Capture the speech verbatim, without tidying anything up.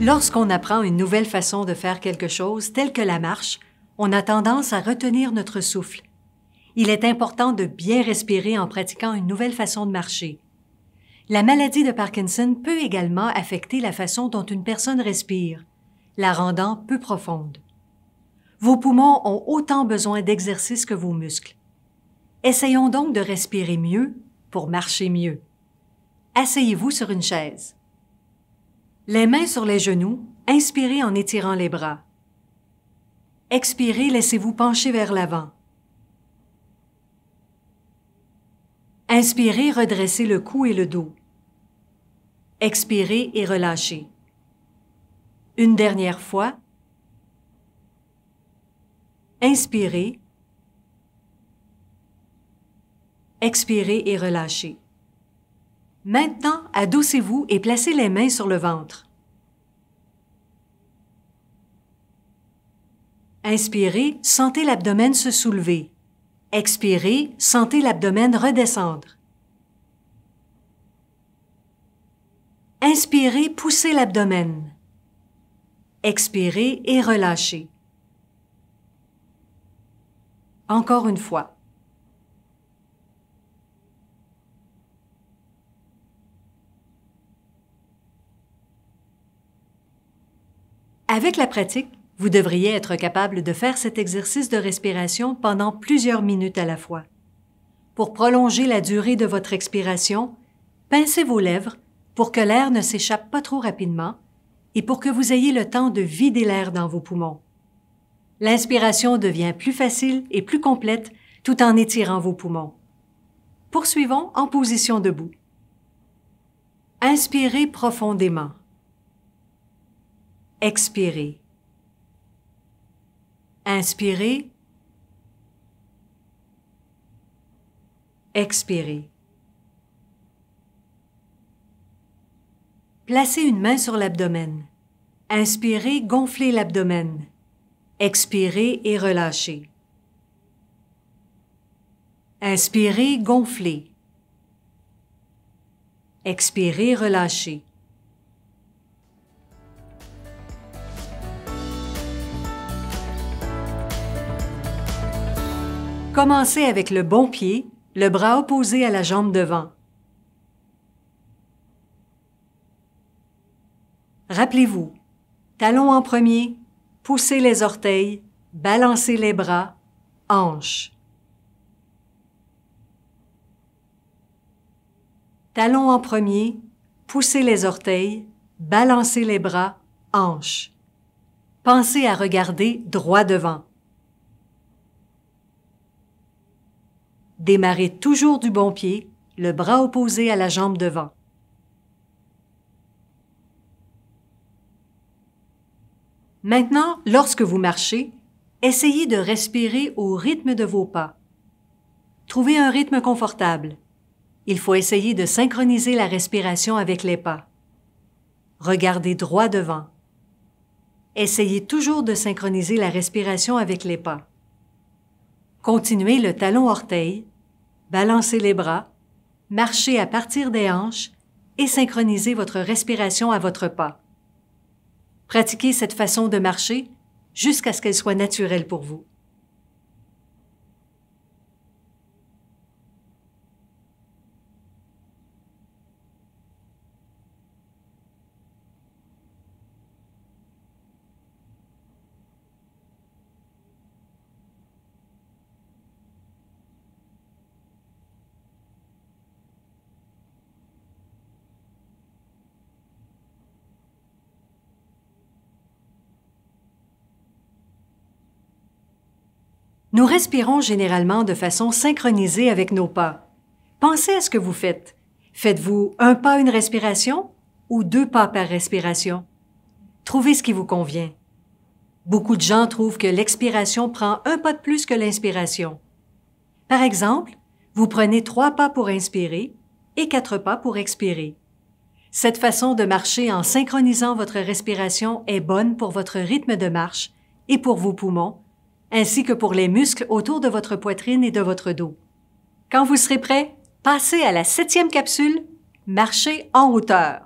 Lorsqu'on apprend une nouvelle façon de faire quelque chose, telle que la marche, on a tendance à retenir notre souffle. Il est important de bien respirer en pratiquant une nouvelle façon de marcher. La maladie de Parkinson peut également affecter la façon dont une personne respire, la rendant peu profonde. Vos poumons ont autant besoin d'exercice que vos muscles. Essayons donc de respirer mieux pour marcher mieux. Asseyez-vous sur une chaise. Les mains sur les genoux, inspirez en étirant les bras. Expirez, laissez-vous pencher vers l'avant. Inspirez, redressez le cou et le dos. Expirez et relâchez. Une dernière fois. Inspirez. Expirez et relâchez. Maintenant, adossez-vous et placez les mains sur le ventre. Inspirez, sentez l'abdomen se soulever. Expirez, sentez l'abdomen redescendre. Inspirez, poussez l'abdomen. Expirez et relâchez. Encore une fois. Avec la pratique, vous devriez être capable de faire cet exercice de respiration pendant plusieurs minutes à la fois. Pour prolonger la durée de votre expiration, pincez vos lèvres pour que l'air ne s'échappe pas trop rapidement et pour que vous ayez le temps de vider l'air dans vos poumons. L'inspiration devient plus facile et plus complète tout en étirant vos poumons. Poursuivons en position debout. Inspirez profondément. Expirez. Inspirez. Expirez. Placez une main sur l'abdomen. Inspirez, gonflez l'abdomen. Expirez et relâchez. Inspirez, gonflez. Expirez, relâchez. Commencez avec le bon pied, le bras opposé à la jambe devant. Rappelez-vous, talon en premier, poussez les orteils, balancez les bras, hanche. Talon en premier, poussez les orteils, balancez les bras, hanche. Pensez à regarder droit devant. Démarrez toujours du bon pied, le bras opposé à la jambe devant. Maintenant, lorsque vous marchez, essayez de respirer au rythme de vos pas. Trouvez un rythme confortable. Il faut essayer de synchroniser la respiration avec les pas. Regardez droit devant. Essayez toujours de synchroniser la respiration avec les pas. Continuez le talon-orteil, balancez les bras, marchez à partir des hanches et synchronisez votre respiration à votre pas. Pratiquez cette façon de marcher jusqu'à ce qu'elle soit naturelle pour vous. Nous respirons généralement de façon synchronisée avec nos pas. Pensez à ce que vous faites. Faites-vous un pas une respiration ou deux pas par respiration? Trouvez ce qui vous convient. Beaucoup de gens trouvent que l'expiration prend un pas de plus que l'inspiration. Par exemple, vous prenez trois pas pour inspirer et quatre pas pour expirer. Cette façon de marcher en synchronisant votre respiration est bonne pour votre rythme de marche et pour vos poumons, ainsi que pour les muscles autour de votre poitrine et de votre dos. Quand vous serez prêt, passez à la septième capsule, marcher en hauteur.